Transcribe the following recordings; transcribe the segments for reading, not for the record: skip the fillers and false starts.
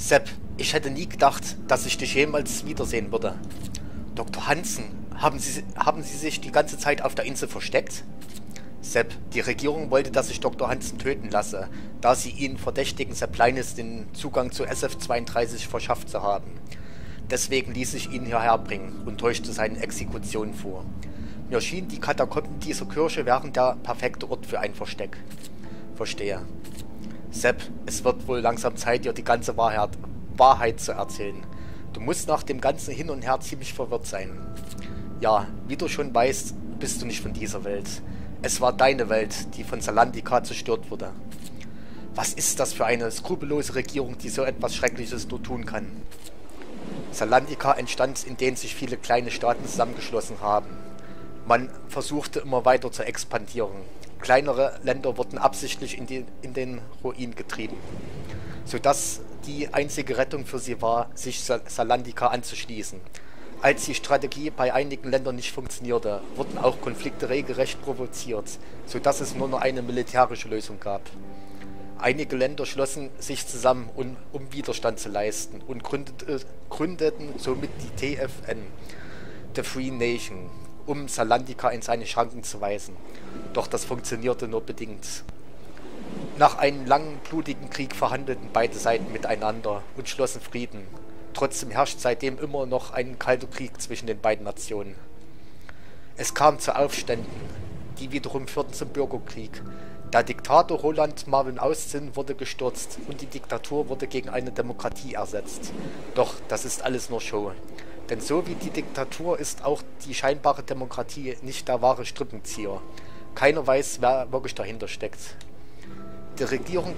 Sepp, ich hätte nie gedacht, dass ich dich jemals wiedersehen würde. Dr. Hansen, haben Sie sich die ganze Zeit auf der Insel versteckt? Sepp, die Regierung wollte, dass ich Dr. Hansen töten lasse, da sie ihn verdächtigen, Sepp Leines den Zugang zu SF-32 verschafft zu haben. Deswegen ließ ich ihn hierher bringen und täuschte seine Exekution vor. Mir schien, die Katakomben dieser Kirche wären der perfekte Ort für ein Versteck. Verstehe. Sepp, es wird wohl langsam Zeit, dir die ganze Wahrheit zu erzählen. Du musst nach dem ganzen Hin und Her ziemlich verwirrt sein. Ja, wie du schon weißt, bist du nicht von dieser Welt. Es war deine Welt, die von Salantica zerstört wurde. Was ist das für eine skrupellose Regierung, die so etwas Schreckliches nur tun kann? Salantica entstand, indem sich viele kleine Staaten zusammengeschlossen haben. Man versuchte immer weiter zu expandieren. Kleinere Länder wurden absichtlich in den Ruin getrieben, sodass die einzige Rettung für sie war, sich Salantica anzuschließen. Als die Strategie bei einigen Ländern nicht funktionierte, wurden auch Konflikte regelrecht provoziert, sodass es nur noch eine militärische Lösung gab. Einige Länder schlossen sich zusammen, um Widerstand zu leisten und gründeten somit die TFN, The Free Nation, um Salantica in seine Schranken zu weisen. Doch das funktionierte nur bedingt. Nach einem langen, blutigen Krieg verhandelten beide Seiten miteinander und schlossen Frieden. Trotzdem herrscht seitdem immer noch ein kalter Krieg zwischen den beiden Nationen. Es kam zu Aufständen, die wiederum führten zum Bürgerkrieg. Der Diktator Roland Marvin Austin wurde gestürzt und die Diktatur wurde gegen eine Demokratie ersetzt. Doch das ist alles nur Show. Denn so wie die Diktatur ist auch die scheinbare Demokratie nicht der wahre Strippenzieher. Keiner weiß, wer wirklich dahinter steckt. Die Regierung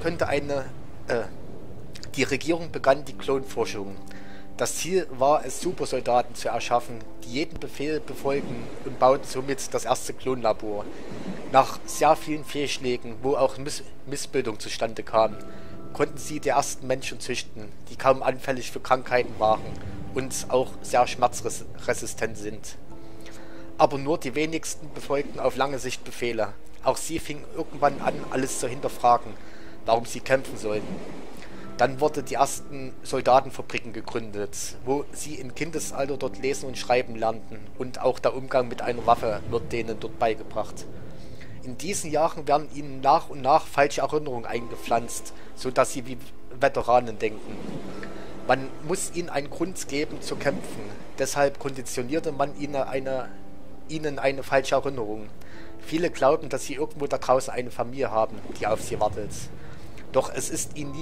begann die Klonforschung. Das Ziel war es, Supersoldaten zu erschaffen, die jeden Befehl befolgen und bauten somit das erste Klonlabor. Nach sehr vielen Fehlschlägen, wo auch Missbildung zustande kam, konnten sie die ersten Menschen züchten, die kaum anfällig für Krankheiten waren und auch sehr schmerzresistent sind. Aber nur die wenigsten befolgten auf lange Sicht Befehle. Auch sie fingen irgendwann an, alles zu hinterfragen, warum sie kämpfen sollten. Dann wurden die ersten Soldatenfabriken gegründet, wo sie im Kindesalter dort lesen und schreiben lernten und auch der Umgang mit einer Waffe wird denen dort beigebracht. In diesen Jahren werden ihnen nach und nach falsche Erinnerungen eingepflanzt, sodass sie wie Veteranen denken. Man muss ihnen einen Grund geben zu kämpfen, deshalb konditionierte man ihnen eine falsche Erinnerung. Viele glauben, dass sie irgendwo da draußen eine Familie haben, die auf sie wartet. Doch es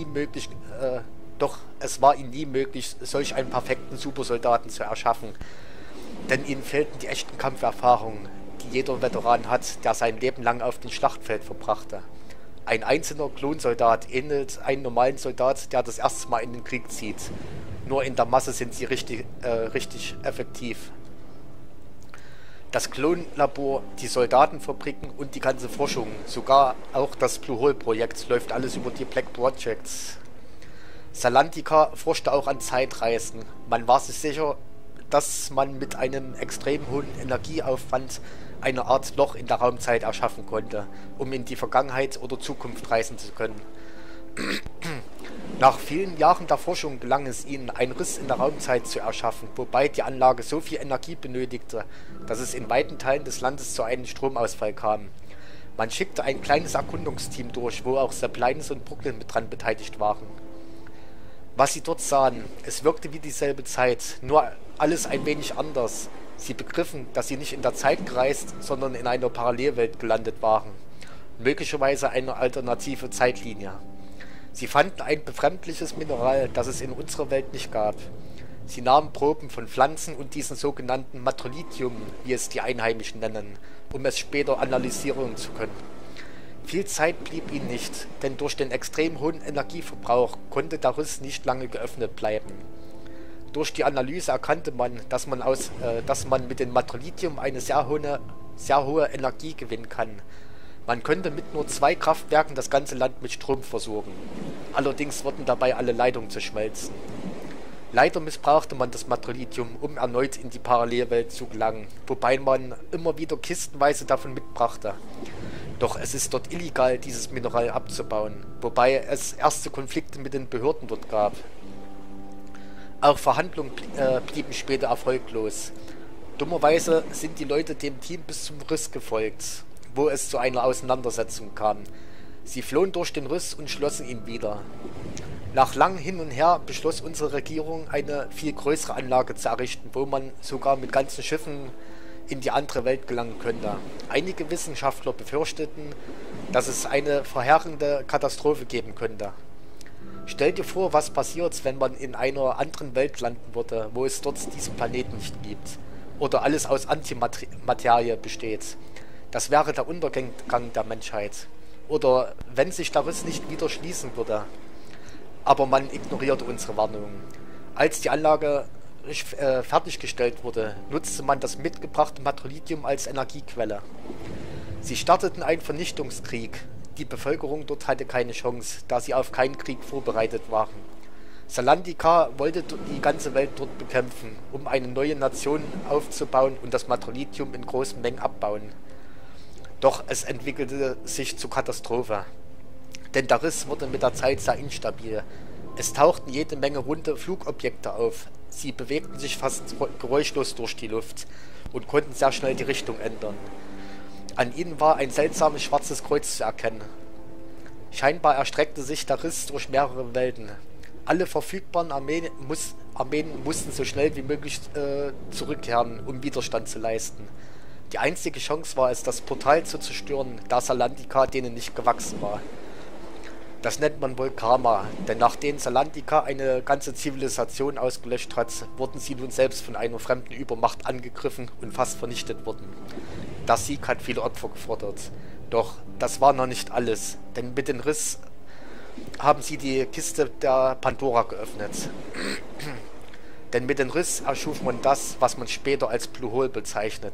war ihnen nie möglich, solch einen perfekten Supersoldaten zu erschaffen. Denn ihnen fehlten die echten Kampferfahrungen, die jeder Veteran hat, der sein Leben lang auf dem Schlachtfeld verbrachte. Ein einzelner Klonsoldat ähnelt einem normalen Soldat, der das erste Mal in den Krieg zieht. Nur in der Masse sind sie richtig effektiv. Das Klonlabor, die Soldatenfabriken und die ganze Forschung, sogar auch das Blue Hole Projekt, läuft alles über die Black Projects. Salantica forschte auch an Zeitreisen. Man war sich sicher, dass man mit einem extrem hohen Energieaufwand eine Art Loch in der Raumzeit erschaffen konnte, um in die Vergangenheit oder Zukunft reisen zu können. Nach vielen Jahren der Forschung gelang es ihnen, einen Riss in der Raumzeit zu erschaffen, wobei die Anlage so viel Energie benötigte, dass es in weiten Teilen des Landes zu einem Stromausfall kam. Man schickte ein kleines Erkundungsteam durch, wo auch Sepp Leines und Brooklyn mit dran beteiligt waren. Was sie dort sahen, es wirkte wie dieselbe Zeit, nur alles ein wenig anders. Sie begriffen, dass sie nicht in der Zeit gereist, sondern in einer Parallelwelt gelandet waren. Möglicherweise eine alternative Zeitlinie. Sie fanden ein befremdliches Mineral, das es in unserer Welt nicht gab. Sie nahmen Proben von Pflanzen und diesen sogenannten Matrolithium, wie es die Einheimischen nennen, um es später analysieren zu können. Viel Zeit blieb ihnen nicht, denn durch den extrem hohen Energieverbrauch konnte der Riss nicht lange geöffnet bleiben. Durch die Analyse erkannte man, dass man mit dem Matrolithium eine sehr hohe Energie gewinnen kann. Man könnte mit nur 2 Kraftwerken das ganze Land mit Strom versorgen. Allerdings wurden dabei alle Leitungen zerschmelzen. Leider missbrauchte man das Matrolithium, um erneut in die Parallelwelt zu gelangen, wobei man immer wieder kistenweise davon mitbrachte. Doch es ist dort illegal, dieses Mineral abzubauen, wobei es erste Konflikte mit den Behörden dort gab. Auch Verhandlungen blieben später erfolglos. Dummerweise sind die Leute dem Team bis zum Riss gefolgt, wo es zu einer Auseinandersetzung kam. Sie flohen durch den Riss und schlossen ihn wieder. Nach langem Hin und Her beschloss unsere Regierung, eine viel größere Anlage zu errichten, wo man sogar mit ganzen Schiffen in die andere Welt gelangen könnte. Einige Wissenschaftler befürchteten, dass es eine verheerende Katastrophe geben könnte. Stell dir vor, was passiert, wenn man in einer anderen Welt landen würde, wo es dort diesen Planeten nicht gibt. Oder alles aus Antimaterie besteht. Das wäre der Untergang der Menschheit. Oder wenn sich der Riss nicht wieder schließen würde. Aber man ignorierte unsere Warnungen. Als die Anlage fertiggestellt wurde, nutzte man das mitgebrachte Materialium als Energiequelle. Sie starteten einen Vernichtungskrieg. Die Bevölkerung dort hatte keine Chance, da sie auf keinen Krieg vorbereitet waren. Salandika wollte die ganze Welt dort bekämpfen, um eine neue Nation aufzubauen und das Materialium in großen Mengen abbauen. Doch es entwickelte sich zur Katastrophe. Denn der Riss wurde mit der Zeit sehr instabil. Es tauchten jede Menge runde Flugobjekte auf. Sie bewegten sich fast geräuschlos durch die Luft und konnten sehr schnell die Richtung ändern. An ihnen war ein seltsames schwarzes Kreuz zu erkennen. Scheinbar erstreckte sich der Riss durch mehrere Welten. Alle verfügbaren Armeen mussten so schnell wie möglich zurückkehren, um Widerstand zu leisten. Die einzige Chance war es, das Portal zu zerstören, da Salandika denen nicht gewachsen war. Das nennt man wohl Karma, denn nachdem Salandika eine ganze Zivilisation ausgelöscht hat, wurden sie nun selbst von einer fremden Übermacht angegriffen und fast vernichtet worden. Der Sieg hat viele Opfer gefordert. Doch das war noch nicht alles, denn mit dem Riss haben sie die Kiste der Pandora geöffnet. Denn mit dem Riss erschuf man das, was man später als Blue Hole bezeichnet.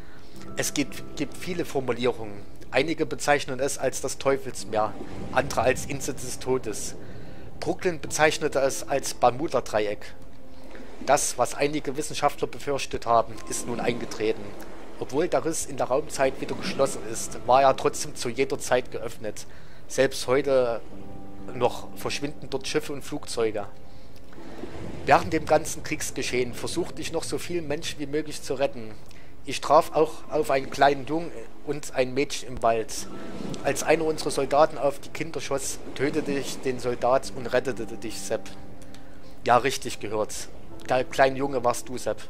Es gibt viele Formulierungen. Einige bezeichnen es als das Teufelsmeer, andere als Insel des Todes. Brooklyn bezeichnete es als Bermuda-Dreieck. Das, was einige Wissenschaftler befürchtet haben, ist nun eingetreten. Obwohl der Riss in der Raumzeit wieder geschlossen ist, war er trotzdem zu jeder Zeit geöffnet. Selbst heute noch verschwinden dort Schiffe und Flugzeuge. Während dem ganzen Kriegsgeschehen versuchte ich noch so viele Menschen wie möglich zu retten. Ich traf auch auf einen kleinen Jungen und ein Mädchen im Wald. Als einer unserer Soldaten auf die Kinder schoss, tötete ich den Soldat und rettete dich, Sepp. Ja, richtig gehört. Der kleine Junge warst du, Sepp.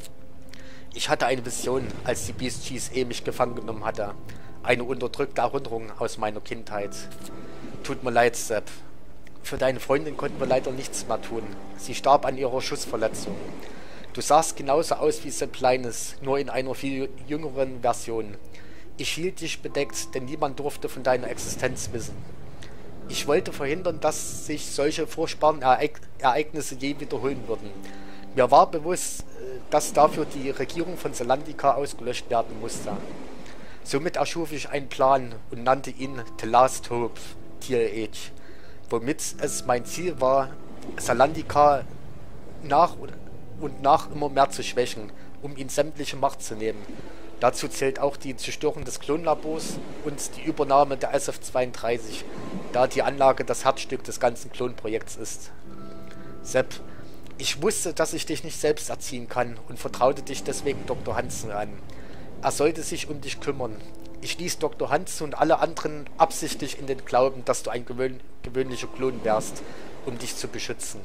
Ich hatte eine Vision, als die Beast Cheese mich gefangen genommen hatte. Eine unterdrückte Erinnerung aus meiner Kindheit. Tut mir leid, Sepp. Für deine Freundin konnten wir leider nichts mehr tun. Sie starb an ihrer Schussverletzung. Du sahst genauso aus wie Sepp Kleines, nur in einer viel jüngeren Version. Ich hielt dich bedeckt, denn niemand durfte von deiner Existenz wissen. Ich wollte verhindern, dass sich solche furchtbaren Ereignisse je wiederholen würden. Mir war bewusst, dass dafür die Regierung von Salandika ausgelöscht werden musste. Somit erschuf ich einen Plan und nannte ihn The Last Hope, TLH, womit es mein Ziel war, Salandika nach und nach immer mehr zu schwächen, um ihm sämtliche Macht zu nehmen. Dazu zählt auch die Zerstörung des Klonlabors und die Übernahme der SF-32, da die Anlage das Herzstück des ganzen Klonprojekts ist. Sepp, ich wusste, dass ich dich nicht selbst erziehen kann und vertraute dich deswegen Dr. Hansen an. Er sollte sich um dich kümmern. Ich ließ Dr. Hansen und alle anderen absichtlich in den Glauben, dass du ein gewöhnlicher Klon wärst, um dich zu beschützen.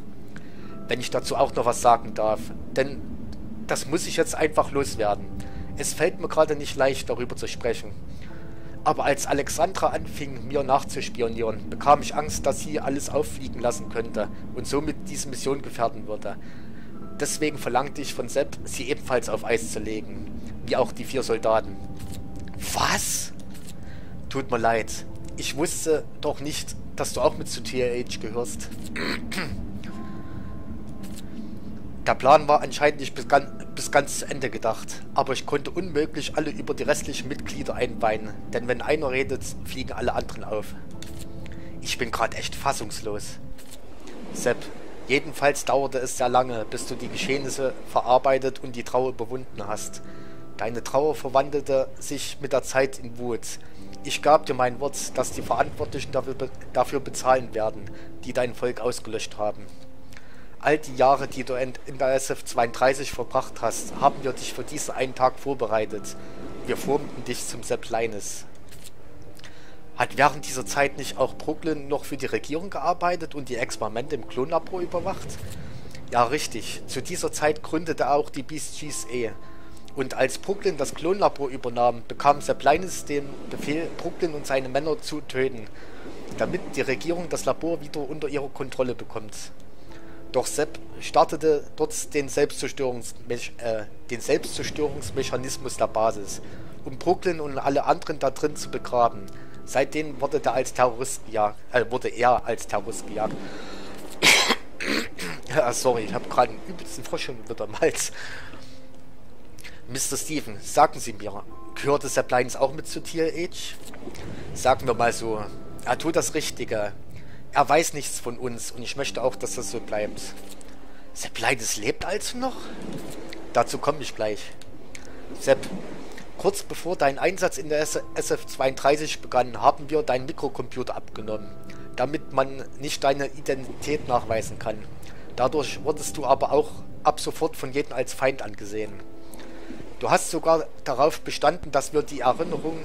Wenn ich dazu auch noch was sagen darf, denn das muss ich jetzt einfach loswerden. Es fällt mir gerade nicht leicht, darüber zu sprechen. Aber als Alexandra anfing, mir nachzuspionieren, bekam ich Angst, dass sie alles auffliegen lassen könnte und somit diese Mission gefährden würde. Deswegen verlangte ich von Sepp, sie ebenfalls auf Eis zu legen, wie auch die 4 Soldaten. Was? Tut mir leid. Ich wusste doch nicht, dass du auch mit zu TLH gehörst. Der Plan war anscheinend nicht bis ganz zu Ende gedacht, aber ich konnte unmöglich alle über die restlichen Mitglieder einweihen, denn wenn einer redet, fliegen alle anderen auf. Ich bin gerade echt fassungslos. Sepp, jedenfalls dauerte es sehr lange, bis du die Geschehnisse verarbeitet und die Trauer überwunden hast. Deine Trauer verwandelte sich mit der Zeit in Wut. Ich gab dir mein Wort, dass die Verantwortlichen dafür bezahlen werden, die dein Volk ausgelöscht haben. all die Jahre, die du in der SF-32 verbracht hast, haben wir dich für diesen einen Tag vorbereitet. Wir formten dich zum Sepp Linus. Hat während dieser Zeit nicht auch Brooklyn noch für die Regierung gearbeitet und die Experimente im Klonlabor überwacht? Ja, richtig. Zu dieser Zeit gründete er auch die Beast GSA. Und als Brooklyn das Klonlabor übernahm, bekam Sepp Linus den Befehl, Brooklyn und seine Männer zu töten, damit die Regierung das Labor wieder unter ihre Kontrolle bekommt. Doch Sepp startete dort den Selbstzerstörungsmechanismus der Basis, um Brooklyn und alle anderen da drin zu begraben. Seitdem wurde er als Terrorist gejagt. Sorry, ich habe gerade einen übelsten Frosch wieder im Hals. Mr. Steven, sagen Sie mir, gehörte Sepp Linus auch mit zu TLH? Sagen wir mal so, er tut das Richtige. Er weiß nichts von uns und ich möchte auch, dass das so bleibt. Sepp Linus lebt also noch? Dazu komme ich gleich. Sepp, kurz bevor dein Einsatz in der SF-32 begann, haben wir deinen Mikrocomputer abgenommen, damit man nicht deine Identität nachweisen kann. Dadurch wurdest du aber auch ab sofort von jedem als Feind angesehen. Du hast sogar darauf bestanden, dass wir die Erinnerung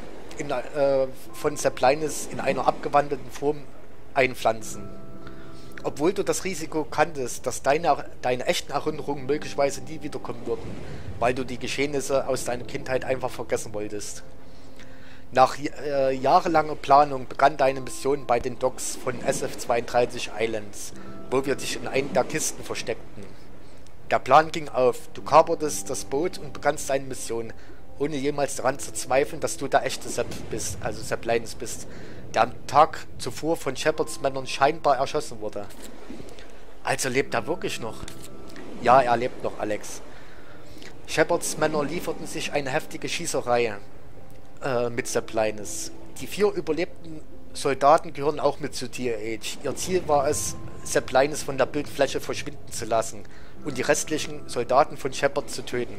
von Sepp Linus in einer abgewandelten Form einpflanzen. Obwohl du das Risiko kanntest, dass deine echten Erinnerungen möglicherweise nie wiederkommen würden, weil du die Geschehnisse aus deiner Kindheit einfach vergessen wolltest. Nach jahrelanger Planung begann deine Mission bei den Docks von SF-32 Islands, wo wir dich in einen der Kisten versteckten. Der Plan ging auf, du kapertest das Boot und begannst deine Mission, ohne jemals daran zu zweifeln, dass du der echte Sepp bist, also Sepp Linus bist, der am Tag zuvor von Shepards Männern scheinbar erschossen wurde. Also lebt er wirklich noch? Ja, er lebt noch, Alex. Shepards Männer lieferten sich eine heftige Schießerei mit Sepp Linus. Die 4 überlebten Soldaten gehören auch mit zu TLH. Ihr Ziel war es, Sepp Linus von der Bildfläche verschwinden zu lassen und die restlichen Soldaten von Shepard zu töten.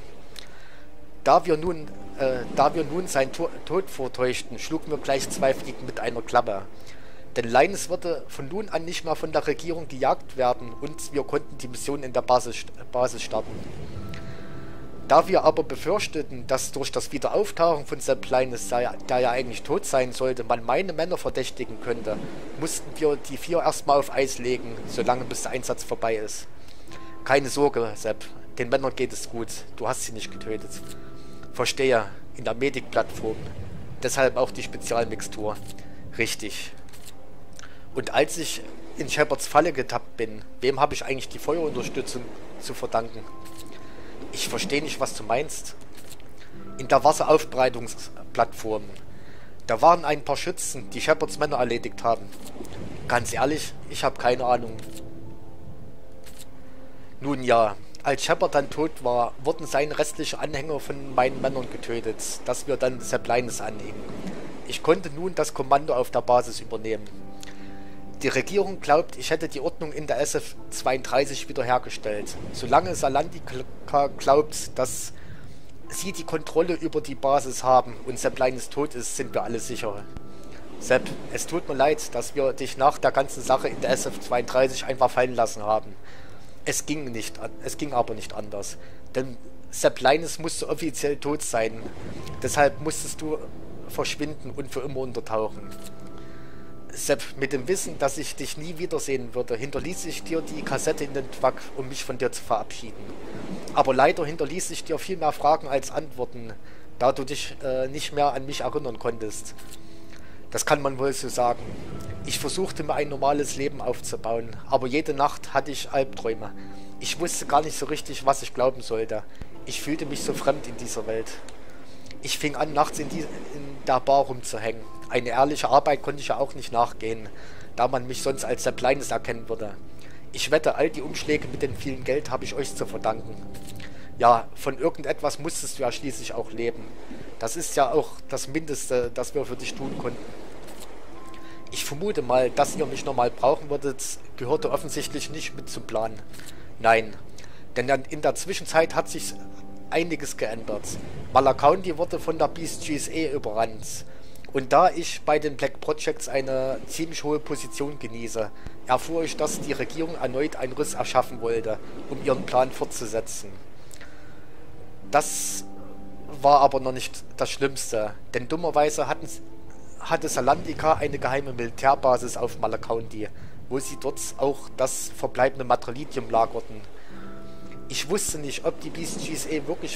Da wir nun seinen Tod vortäuschten, schlugen wir gleich 2 Fliegen mit einer Klappe. Denn Linus würde von nun an nicht mehr von der Regierung gejagt werden und wir konnten die Mission in der Basis starten. Da wir aber befürchteten, dass durch das Wiederauftauchen von Sepp Linus, der ja eigentlich tot sein sollte, man meine Männer verdächtigen könnte, mussten wir die 4 erstmal auf Eis legen, solange bis der Einsatz vorbei ist. Keine Sorge, Sepp, den Männern geht es gut, du hast sie nicht getötet. Verstehe, in der Medic-Plattform. Deshalb auch die Spezialmixtur. Richtig. Und als ich in Shepards Falle getappt bin, wem habe ich eigentlich die Feuerunterstützung zu verdanken? Ich verstehe nicht, was du meinst. In der Wasseraufbereitungsplattform. Da waren ein paar Schützen, die Shepards Männer erledigt haben. Ganz ehrlich, ich habe keine Ahnung. Nun ja, als Shepard dann tot war, wurden seine restlichen Anhänger von meinen Männern getötet, dass wir dann Sepp Linus anhingen. Ich konnte nun das Kommando auf der Basis übernehmen. Die Regierung glaubt, ich hätte die Ordnung in der SF-32 wiederhergestellt. Solange Salantica glaubt, dass sie die Kontrolle über die Basis haben und Sepp Linus tot ist, sind wir alle sicher. Sepp, es tut mir leid, dass wir dich nach der ganzen Sache in der SF-32 einfach fallen lassen haben. Es ging aber nicht anders, denn Sepp Linus musste offiziell tot sein. Deshalb musstest du verschwinden und für immer untertauchen. Sepp, mit dem Wissen, dass ich dich nie wiedersehen würde, hinterließ ich dir die Kassette in den Truck, um mich von dir zu verabschieden. Aber leider hinterließ ich dir viel mehr Fragen als Antworten, da du dich nicht mehr an mich erinnern konntest. Das kann man wohl so sagen. Ich versuchte mir ein normales Leben aufzubauen, aber jede Nacht hatte ich Albträume. Ich wusste gar nicht so richtig, was ich glauben sollte. Ich fühlte mich so fremd in dieser Welt. Ich fing an, nachts in der Bar rumzuhängen. Eine ehrliche Arbeit konnte ich ja auch nicht nachgehen, da man mich sonst als Sepp Linus erkennen würde. Ich wette, all die Umschläge mit dem vielen Geld habe ich euch zu verdanken. Ja, von irgendetwas musstest du ja schließlich auch leben. Das ist ja auch das Mindeste, das wir für dich tun konnten. Ich vermute mal, dass ihr mich nochmal brauchen würdet, gehörte offensichtlich nicht mit zum Plan. Nein, denn in der Zwischenzeit hat sich einiges geändert. Mala County wurde von der Beast GSA überrannt Und da ich bei den Black Projects eine ziemlich hohe Position genieße, erfuhr ich, dass die Regierung erneut einen Riss erschaffen wollte, um ihren Plan fortzusetzen. Das war aber noch nicht das Schlimmste, denn dummerweise hatte Salantica eine geheime Militärbasis auf Mala County, wo sie dort auch das verbleibende Matrilidium lagerten. Ich wusste nicht, ob die Beast GSA wirklich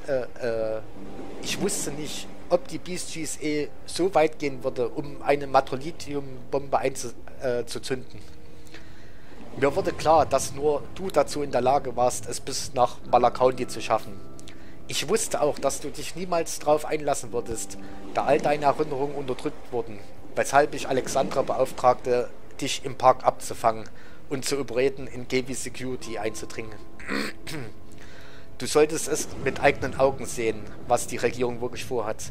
so weit gehen würde, um eine Matrilidium-Bombe einzuzünden. Mir wurde klar, dass nur du dazu in der Lage warst, es bis nach Mala County zu schaffen. Ich wusste auch, dass du dich niemals darauf einlassen würdest, da all deine Erinnerungen unterdrückt wurden, weshalb ich Alexandra beauftragte, dich im Park abzufangen und zu überreden, in Gavi Security einzudringen. Du solltest es mit eigenen Augen sehen, was die Regierung wirklich vorhat.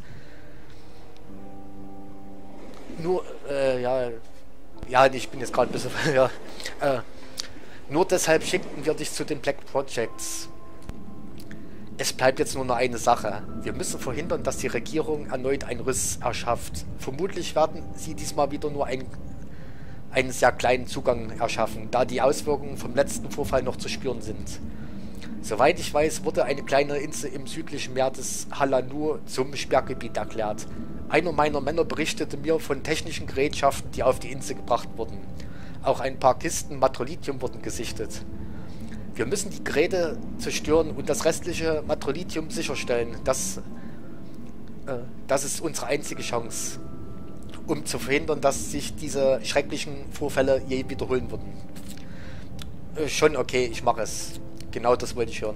Nur, ich bin jetzt gerade ein bisschen, nur deshalb schickten wir dich zu den Black Projects. Es bleibt jetzt nur noch eine Sache. Wir müssen verhindern, dass die Regierung erneut einen Riss erschafft. Vermutlich werden sie diesmal wieder nur einen sehr kleinen Zugang erschaffen, da die Auswirkungen vom letzten Vorfall noch zu spüren sind. Soweit ich weiß, wurde eine kleine Insel im südlichen Meer des Halanu zum Sperrgebiet erklärt. Einer meiner Männer berichtete mir von technischen Gerätschaften, die auf die Insel gebracht wurden. Auch ein paar Kisten Matrilidium wurden gesichtet. Wir müssen die Geräte zerstören und das restliche Matrilidium sicherstellen. Das ist unsere einzige Chance, um zu verhindern, dass sich diese schrecklichen Vorfälle je wiederholen würden. Schon okay, ich mache es. Genau das wollte ich hören.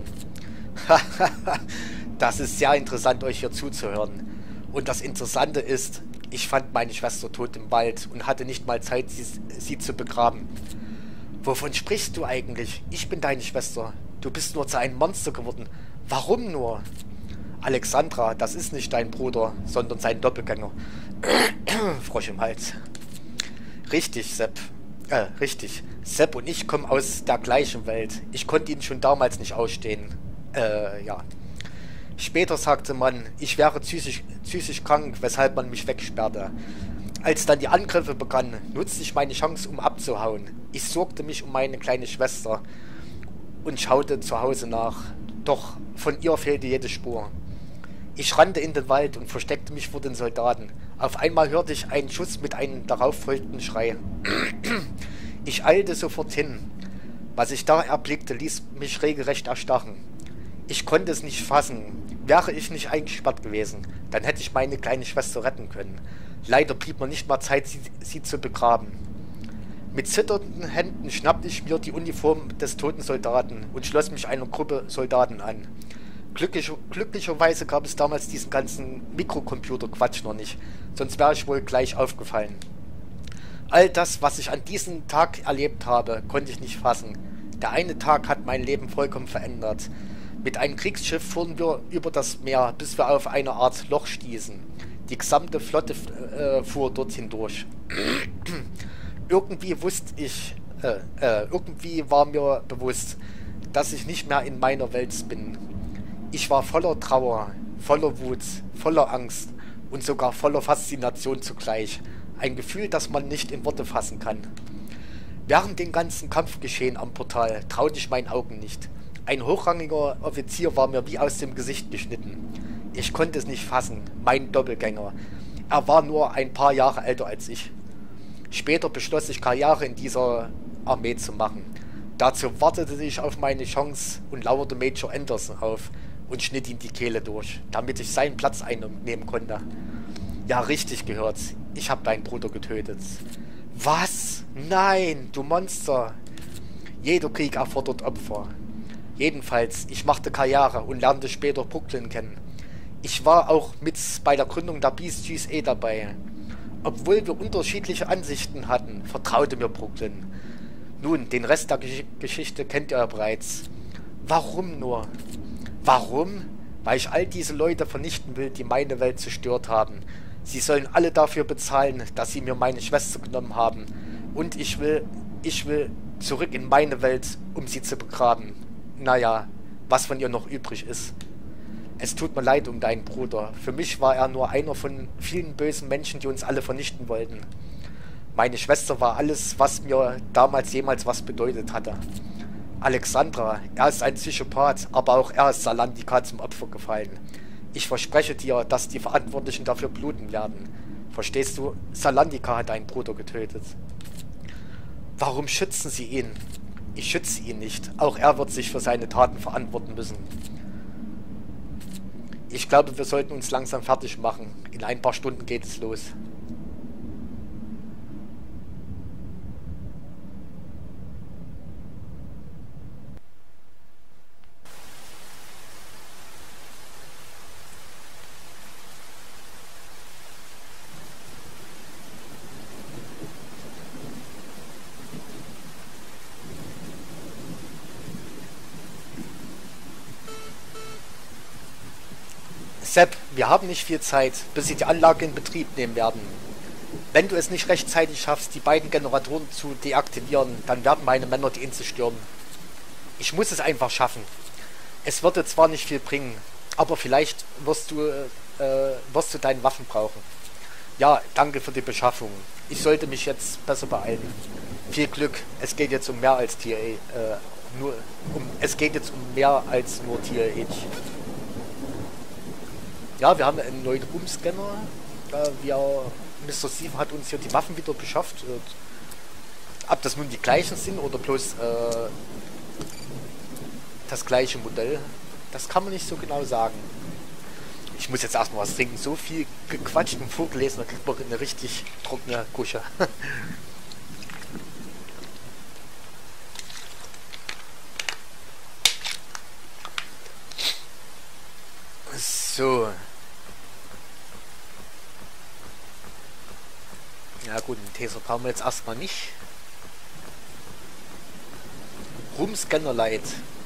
Das ist sehr interessant, euch hier zuzuhören. Und das Interessante ist, ich fand meine Schwester tot im Wald und hatte nicht mal Zeit, sie zu begraben. Wovon sprichst du eigentlich? Ich bin deine Schwester. Du bist nur zu einem Monster geworden. Warum nur? Alexandra, das ist nicht dein Bruder, sondern sein Doppelgänger. Frosch im Hals. Richtig, Sepp. Richtig. Sepp und ich kommen aus der gleichen Welt. Ich konnte ihn schon damals nicht ausstehen. Ja. Später sagte man, ich wäre psychisch krank, weshalb man mich wegsperrte. Als dann die Angriffe begannen, nutzte ich meine Chance, um abzuhauen. Ich sorgte mich um meine kleine Schwester und schaute zu Hause nach. Doch von ihr fehlte jede Spur. Ich rannte in den Wald und versteckte mich vor den Soldaten. Auf einmal hörte ich einen Schuss mit einem darauf folgenden Schrei. Ich eilte sofort hin. Was ich da erblickte, ließ mich regelrecht erstarren. Ich konnte es nicht fassen. Wäre ich nicht eingesperrt gewesen, dann hätte ich meine kleine Schwester retten können. Leider blieb mir nicht mal Zeit, sie zu begraben. Mit zitternden Händen schnappte ich mir die Uniform des toten Soldaten und schloss mich einer Gruppe Soldaten an. Glücklicherweise gab es damals diesen ganzen Mikrocomputer-Quatsch noch nicht, sonst wäre ich wohl gleich aufgefallen. All das, was ich an diesem Tag erlebt habe, konnte ich nicht fassen. Der eine Tag hat mein Leben vollkommen verändert. Mit einem Kriegsschiff fuhren wir über das Meer, bis wir auf eine Art Loch stießen. Die gesamte Flotte fuhr dorthin durch. Irgendwie war mir bewusst, dass ich nicht mehr in meiner Welt bin. Ich war voller Trauer, voller Wut, voller Angst und sogar voller Faszination zugleich. Ein Gefühl, das man nicht in Worte fassen kann. Während dem ganzen Kampfgeschehen am Portal traute ich meinen Augen nicht. Ein hochrangiger Offizier war mir wie aus dem Gesicht geschnitten. Ich konnte es nicht fassen, mein Doppelgänger. Er war nur ein paar Jahre älter als ich. Später beschloss ich, Karriere in dieser Armee zu machen. Dazu wartete ich auf meine Chance und lauerte Major Anderson auf und schnitt ihm die Kehle durch, damit ich seinen Platz einnehmen konnte. Ja, richtig gehört. Ich habe deinen Bruder getötet. Was? Nein, du Monster. Jeder Krieg erfordert Opfer. Jedenfalls, ich machte Karriere und lernte später Brooklyn kennen. Ich war auch mit bei der Gründung der Beast GSA dabei. Obwohl wir unterschiedliche Ansichten hatten, vertraute mir Brooklyn. Nun, den Rest der Geschichte kennt ihr ja bereits. Warum nur? Warum? Weil ich all diese Leute vernichten will, die meine Welt zerstört haben. Sie sollen alle dafür bezahlen, dass sie mir meine Schwester genommen haben. Und ich will zurück in meine Welt, um sie zu begraben. Naja, was von ihr noch übrig ist. Es tut mir leid um deinen Bruder. Für mich war er nur einer von vielen bösen Menschen, die uns alle vernichten wollten. Meine Schwester war alles, was mir damals jemals was bedeutet hatte. Alexandra, er ist ein Psychopath, aber auch er ist Salandika zum Opfer gefallen. Ich verspreche dir, dass die Verantwortlichen dafür bluten werden. Verstehst du? Salandika hat deinen Bruder getötet. Warum schützen sie ihn? Ich schütze ihn nicht. Auch er wird sich für seine Taten verantworten müssen. Ich glaube, wir sollten uns langsam fertig machen. In ein paar Stunden geht es los. Sepp, wir haben nicht viel Zeit, bis sie die Anlage in Betrieb nehmen werden. Wenn du es nicht rechtzeitig schaffst, die beiden Generatoren zu deaktivieren, dann werden meine Männer die Insel stürmen. Ich muss es einfach schaffen. Es würde zwar nicht viel bringen, aber vielleicht wirst du deine Waffen brauchen. Ja, danke für die Beschaffung. Ich sollte mich jetzt besser beeilen. Viel Glück, es geht jetzt um mehr als es geht jetzt um mehr als nur TH. Ja, wir haben einen neuen Roomscanner. Mr. Steven hat uns hier die Waffen wieder beschafft. Ob das nun die gleichen sind oder bloß das gleiche Modell, das kann man nicht so genau sagen. Ich muss jetzt erstmal was trinken. So viel gequatscht und vorgelesen, da kriegt man eine richtig trockene Kusche. So. Ja gut, einen Taser brauchen wir jetzt erstmal nicht. Roomscanner Light.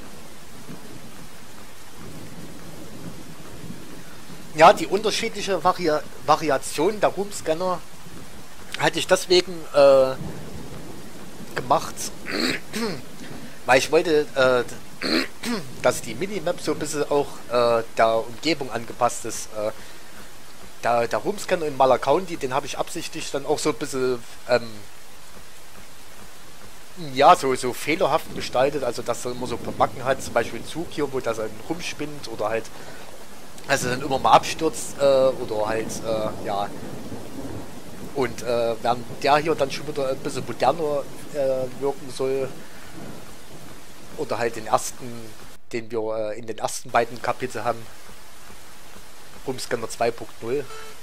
Ja, die unterschiedliche Variation der Roomscanner hatte ich deswegen gemacht, weil ich wollte, dass die Minimap so ein bisschen auch der Umgebung angepasst ist. Der Roomscanner in Mala County, den habe ich absichtlich dann auch so ein bisschen ja, so fehlerhaft gestaltet, also dass er immer so ein paar Macken hat, zum Beispiel ein Zug hier, wo das dann rumspinnt oder halt also dann immer mal abstürzt oder halt ja, und während der hier dann schon wieder ein bisschen moderner wirken soll oder halt den ersten, den wir in den ersten beiden Kapiteln haben, Roomscanner 2.0.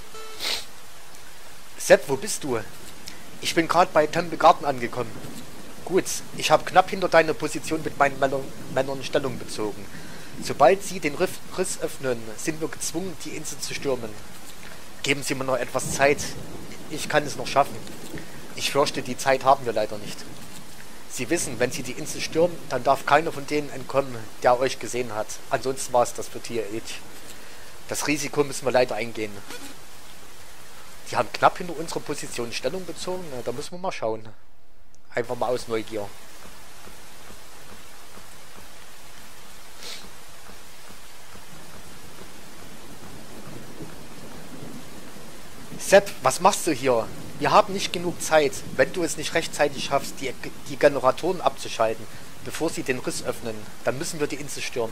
Sepp, wo bist du? Ich bin gerade bei Temple Garden angekommen. Gut, ich habe knapp hinter deiner Position mit meinen Männern Stellung bezogen. Sobald sie den Riss öffnen, sind wir gezwungen, die Insel zu stürmen. Geben Sie mir noch etwas Zeit. Ich kann es noch schaffen. Ich fürchte, die Zeit haben wir leider nicht. Sie wissen, wenn Sie die Insel stürmen, dann darf keiner von denen entkommen, der euch gesehen hat. Ansonsten war es das für TH. Das Risiko müssen wir leider eingehen. Die haben knapp hinter unserer Position Stellung bezogen. Na, da müssen wir mal schauen. Einfach mal aus Neugier. Sepp, was machst du hier? Wir haben nicht genug Zeit. Wenn du es nicht rechtzeitig schaffst, die Generatoren abzuschalten, bevor sie den Riss öffnen, dann müssen wir die Insel stürmen.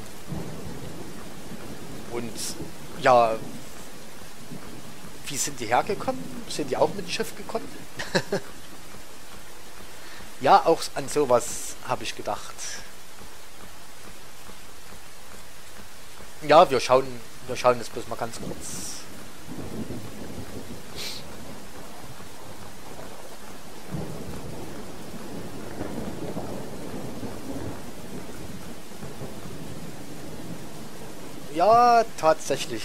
Und ja, wie sind die hergekommen? Sind die auch mit dem Schiff gekommen? Ja, auch an sowas habe ich gedacht. Ja, wir schauen jetzt bloß mal ganz kurz. Ja, tatsächlich.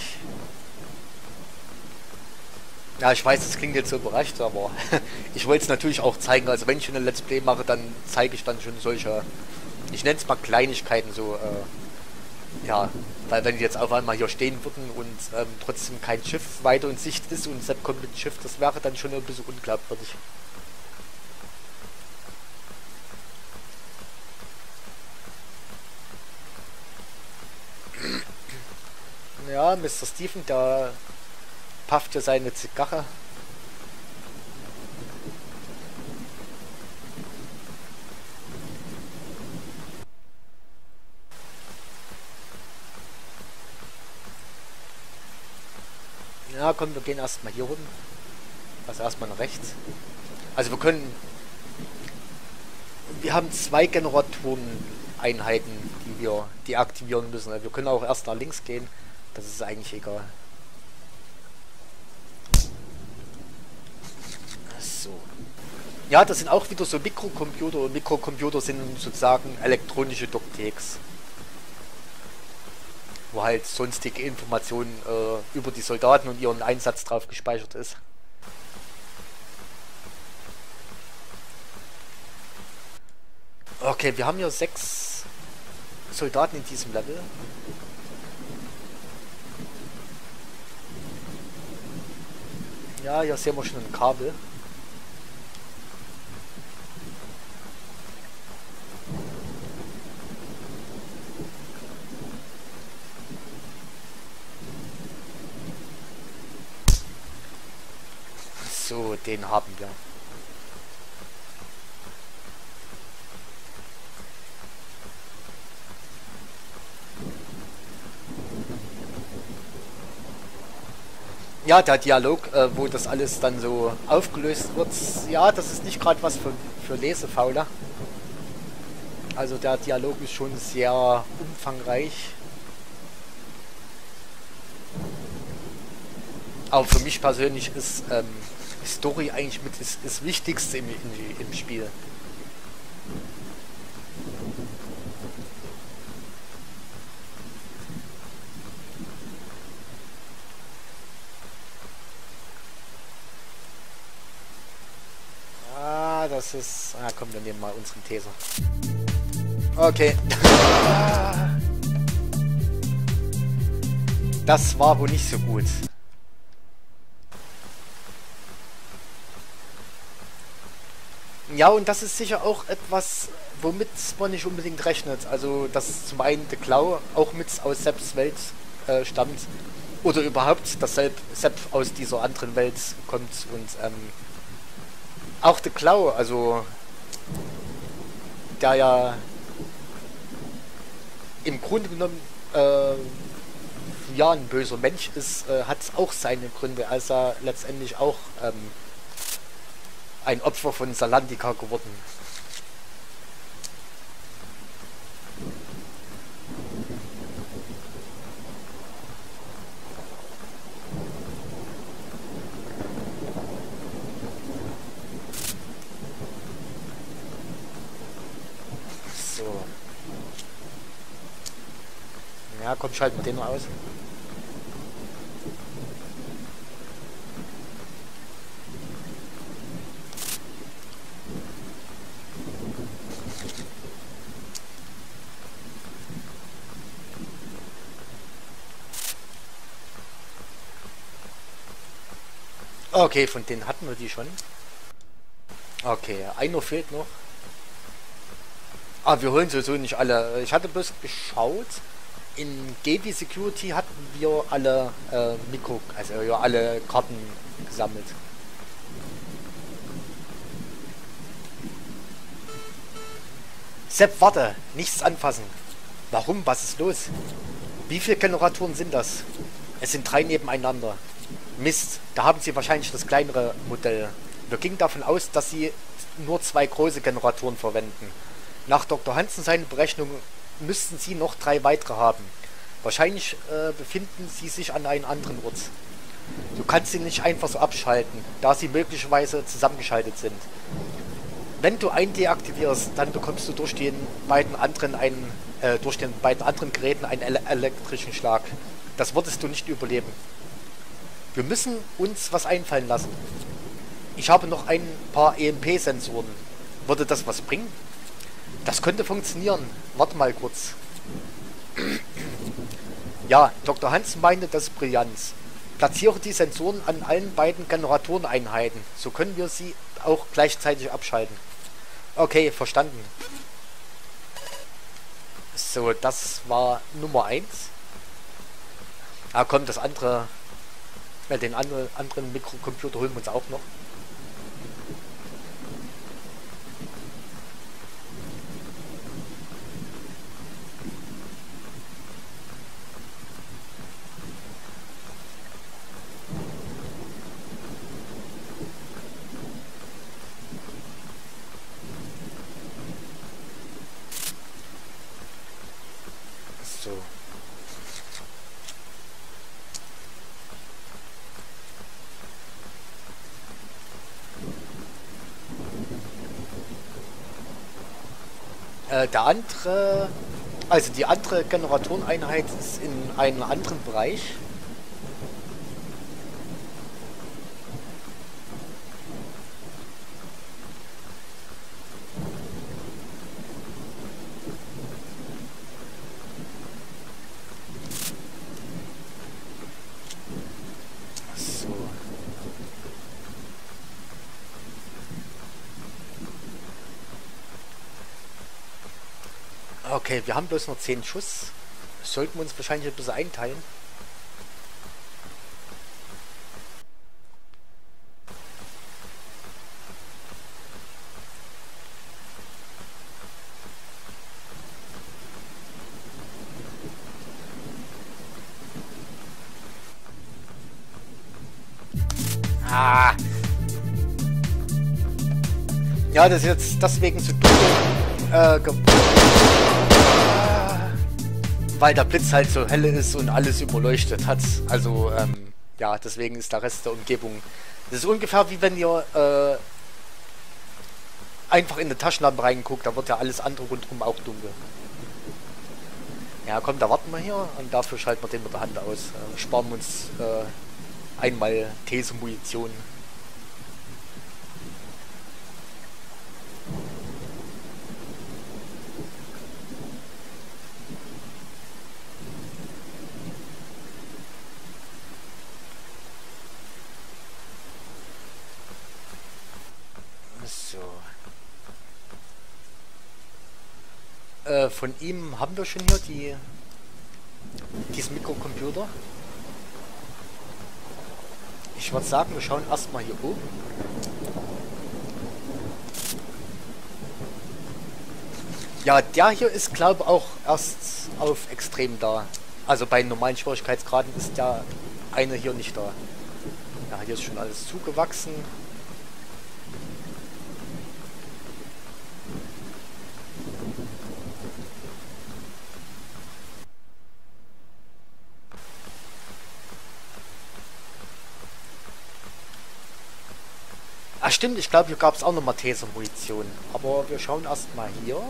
Ja, ich weiß, es klingt jetzt so überrascht, aber ich wollte es natürlich auch zeigen. Also wenn ich schon ein Let's Play mache, dann zeige ich dann schon solche, ich nenne es mal Kleinigkeiten so, ja, weil wenn die jetzt auf einmal hier stehen würden und trotzdem kein Schiff weiter in Sicht ist und Sepp kommt mit dem Schiff, das wäre dann schon ein bisschen unglaubwürdig. Ja, Mr. Stephen, der pafft ja seine Zigarre. Ja, komm, wir gehen erstmal hier runter. Also erstmal nach rechts. Also wir haben 2 Generatoren-Einheiten, die wir deaktivieren müssen. Also wir können auch erst nach links gehen. Das ist eigentlich egal. So. Ja, das sind auch wieder so Mikrocomputer. Und Mikrocomputer sind sozusagen elektronische Doktex, wo halt sonstige Informationen über die Soldaten und ihren Einsatz drauf gespeichert ist. Okay, wir haben hier 6 Soldaten in diesem Level. Ja, hier sehen wir schon ein Kabel. So, den haben wir. Ja, der Dialog, wo das alles dann so aufgelöst wird, ja, das ist nicht gerade was für Lesefaule. Also der Dialog ist schon sehr umfangreich. Aber für mich persönlich ist Story eigentlich mit das Wichtigste im Spiel. Das ist... Ah, komm, wir nehmen mal unseren Taser. Okay. Das war wohl nicht so gut. Ja, und das ist sicher auch etwas, womit man nicht unbedingt rechnet. Also, dass zum einen der Klau auch mit aus Sepps Welt stammt. Oder überhaupt, dass Sepp aus dieser anderen Welt kommt und auch der Klau, also der ja im Grunde genommen ja ein böser Mensch ist, hat auch seine Gründe, als er letztendlich auch ein Opfer von Salantica geworden. So. Ja, komm, schalten wir den noch aus. Okay, von denen hatten wir die schon. Okay, einer fehlt noch. Ah, wir holen sowieso nicht alle. Ich hatte bloß geschaut. In GW Security hatten wir alle also ja, alle Karten gesammelt. Sepp, warte, nichts anfassen. Warum? Was ist los? Wie viele Generatoren sind das? Es sind 3 nebeneinander. Mist, da haben sie wahrscheinlich das kleinere Modell. Wir gingen davon aus, dass sie nur 2 große Generatoren verwenden. Nach Dr. Hansen seine Berechnung müssten sie noch 3 weitere haben. Wahrscheinlich befinden sie sich an einem anderen Ort. Du kannst sie nicht einfach so abschalten, da sie möglicherweise zusammengeschaltet sind. Wenn du einen deaktivierst, dann bekommst du durch den beiden anderen Geräten einen elektrischen Schlag. Das würdest du nicht überleben. Wir müssen uns was einfallen lassen. Ich habe noch ein paar EMP-Sensoren. Würde das was bringen? Das könnte funktionieren. Warte mal kurz. Ja, Dr. Hansen meinte, das ist brillant. Platziere die Sensoren an allen beiden Generatoreneinheiten. So können wir sie auch gleichzeitig abschalten. Okay, verstanden. So, das war Nummer 1. Ah komm, das andere, den anderen Mikrocomputer holen wir uns auch noch. So. Der andere, also die andere Generatoreneinheit ist in einem anderen Bereich. So. Okay, wir haben bloß noch 10 Schuss. Sollten wir uns wahrscheinlich ein bisschen einteilen. Ah! Ja, das ist jetzt deswegen zu dunkel. Weil der Blitz halt so hell ist und alles überleuchtet hat. Also, ja, deswegen ist der Rest der Umgebung. Das ist ungefähr wie wenn ihr einfach in eine Taschenlampe reinguckt, da wird ja alles andere rundherum auch dunkel. Ja, komm, da warten wir hier und dafür schalten wir den mit der Hand aus. Sparen wir uns einmal These-Munition. So. Von ihm haben wir schon hier diesen Mikrocomputer. Ich würde sagen, wir schauen erstmal hier oben. Ja, der hier ist, glaube ich, auch erst auf extrem da. Also bei normalen Schwierigkeitsgraden ist der eine hier nicht da. Ja, hier ist schon alles zugewachsen. Ah stimmt, ich glaube hier gab es auch nochmal Taser-Munition. Aber wir schauen erstmal hier.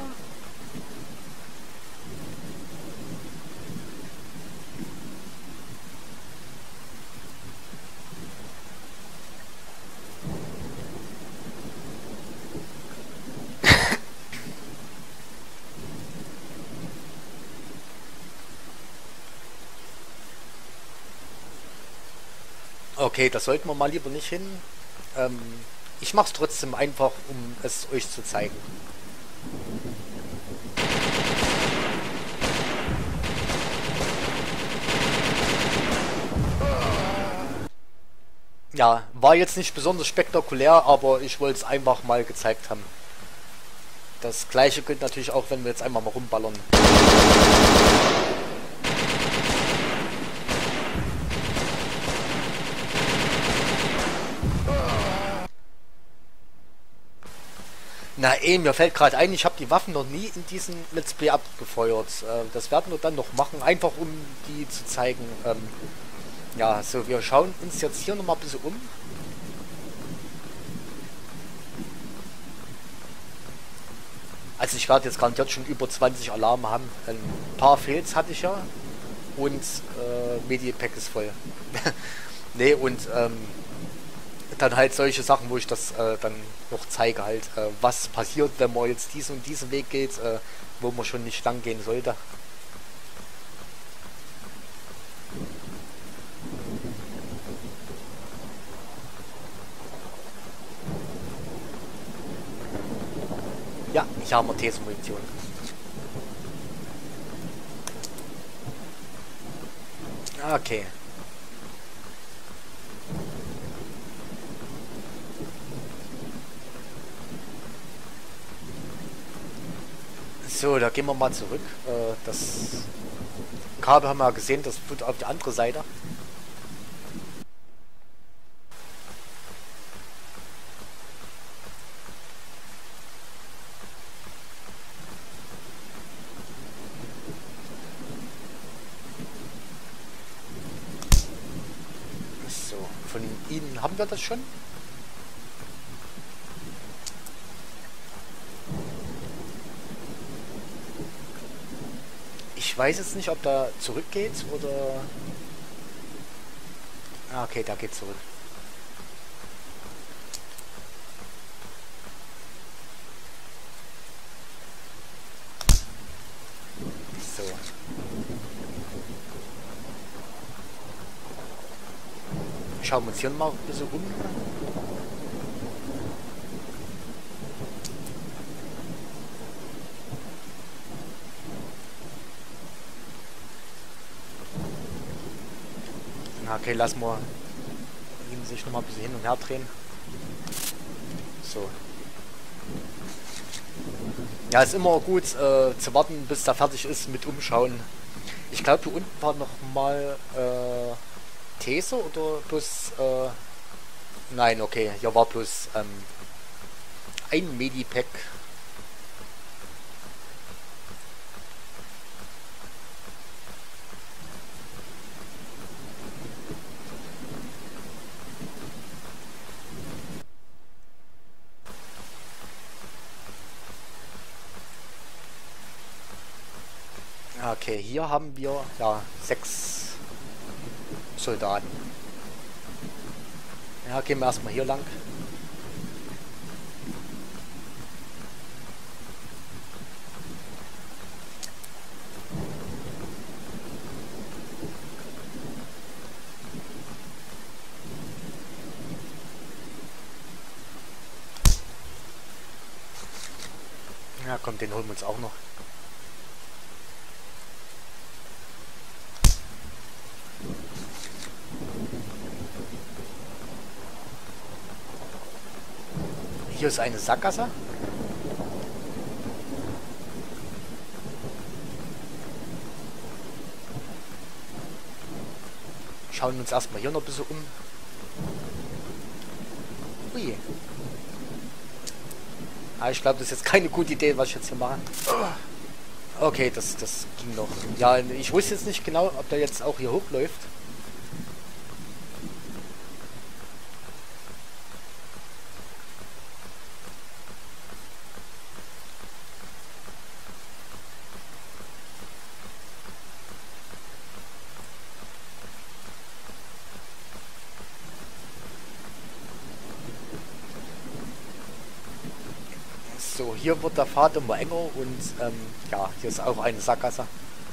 Okay, das sollten wir mal lieber nicht hin. Ich mache es trotzdem einfach, um es euch zu zeigen. Ja, war jetzt nicht besonders spektakulär, aber ich wollte es einfach mal gezeigt haben. Das gleiche gilt natürlich auch, wenn wir jetzt einmal mal rumballern. Na mir fällt gerade ein, ich habe die Waffen noch nie in diesem Let's Play abgefeuert. Das werden wir dann noch machen, einfach um die zu zeigen. Ja, so, wir schauen uns jetzt hier nochmal ein bisschen um. Also ich werde jetzt garantiert schon über 20 Alarme haben. Ein paar Fails hatte ich ja. Und Medipack ist voll. Nee, und dann halt solche Sachen, wo ich das dann noch zeige halt, was passiert, wenn man jetzt diesen und diesen Weg geht, wo man schon nicht lang gehen sollte. Ja, ich habe Taser-Munition. Okay. So, da gehen wir mal zurück. Das Kabel haben wir ja gesehen, das führt auf die andere Seite. So, von Ihnen haben wir das schon. Ich weiß jetzt nicht, ob da zurückgeht oder... Ah, okay, da geht zurück. So. Schauen wir uns hier mal ein bisschen um. Okay, lassen wir ihn sich noch mal ein bisschen hin und her drehen. So. Ja, ist immer gut zu warten, bis er fertig ist mit Umschauen. Ich glaube, hier unten war noch mal These oder bloß... nein, okay, hier war bloß ein Medipack. Okay, hier haben wir ja 6 Soldaten. Ja, gehen wir erstmal hier lang. Ja, komm, den holen wir uns auch noch. Hier ist eine Sackgasse. Schauen wir uns erstmal hier noch ein bisschen um. Ui. Ah, ich glaube, das ist jetzt keine gute Idee, was ich jetzt hier mache. Okay, das ging noch. Ja, ich wusste jetzt nicht genau, ob der jetzt auch hier hochläuft. So, hier wird der Pfad immer enger und ja, hier ist auch eine Sackgasse.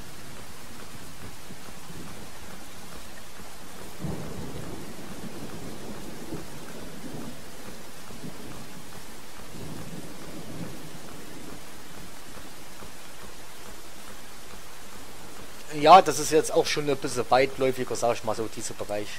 Ja, das ist jetzt auch schon ein bisschen weitläufiger, sag ich mal so, dieser Bereich.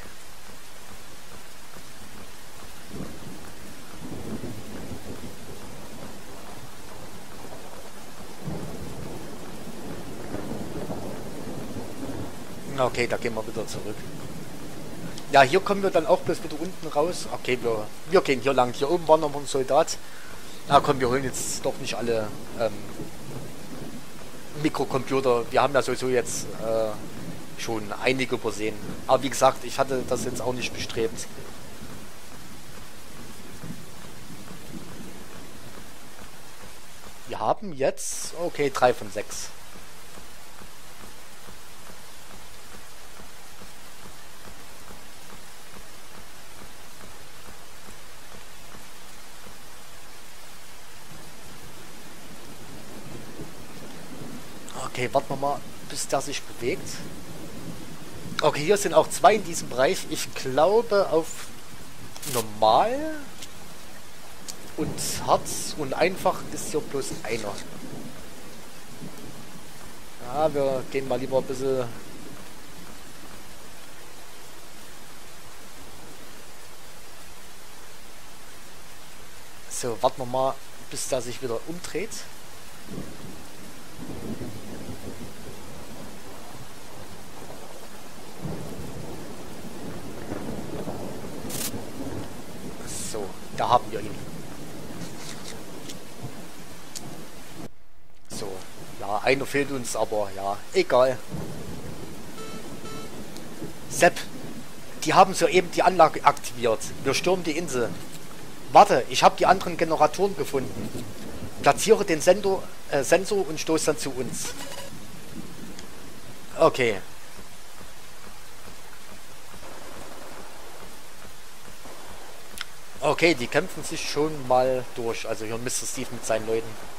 Okay, da gehen wir wieder zurück. Ja, hier kommen wir dann auch bis wieder unten raus. Okay, wir gehen hier lang. Hier oben war noch ein Soldat. Na komm, wir holen jetzt doch nicht alle Mikrocomputer. Wir haben ja sowieso jetzt schon einige übersehen. Aber wie gesagt, ich hatte das jetzt auch nicht bestrebt. Wir haben jetzt, okay, 3 von 6. Okay, warten wir mal, bis der sich bewegt. Okay, hier sind auch 2 in diesem Bereich. Ich glaube auf normal und hart und einfach ist hier bloß einer. Ja, wir gehen mal lieber ein bisschen So, warten wir mal, bis der sich wieder umdreht. So, da haben wir ihn. So, ja, einer fehlt uns, aber ja, egal. Sepp, die haben soeben die Anlage aktiviert. Wir stürmen die Insel. Warte, ich habe die anderen Generatoren gefunden. Platziere den Sensor und stoß dann zu uns. Okay. Okay, die kämpfen sich schon mal durch. Also hier Mr. Steve mit seinen Leuten.